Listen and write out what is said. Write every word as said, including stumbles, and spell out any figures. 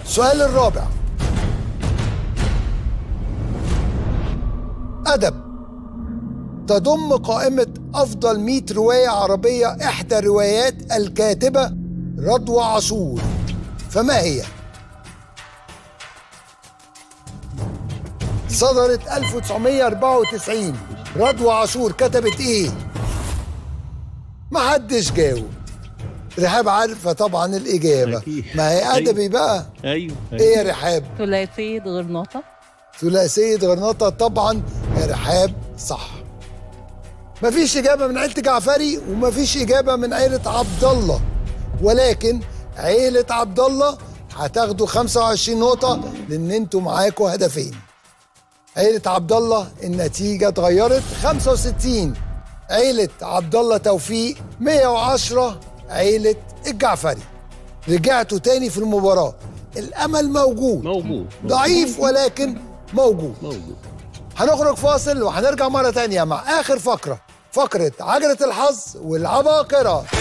السؤال الرابع. أدب تضم قائمة أفضل مئة رواية عربية إحدى روايات الكاتبة رضوى عاشور، فما هي؟ صدرت ألف وتسعمية أربعة وتسعين. رضوى عاشور كتبت إيه؟ محدش جاوب. رحاب عارفة طبعا الإجابة. أكيد. ما هي أدبي بقى. أيوه, أيوه. إيه يا رحاب؟ ثلاثية غرناطة. ثلاثية غرناطة طبعا يا رحاب صح. مفيش إجابة من عيلة جعفري ومفيش إجابة من عيلة عبد الله، ولكن عيلة عبد الله هتاخدوا خمسة وعشرين نقطة لأن أنتوا معاكوا هدفين. عيلة عبد الله النتيجة اتغيرت خمسة وستين. عيلة عبد الله توفيق مية وعشرة. عيلة الجعفري. رجعتوا تاني في المباراة، الأمل موجود موجود ضعيف ولكن موجود. موجود. هنخرج فاصل وهنرجع مرة تانية مع آخر فقرة، فقرة عجلة الحظ والعباقرة.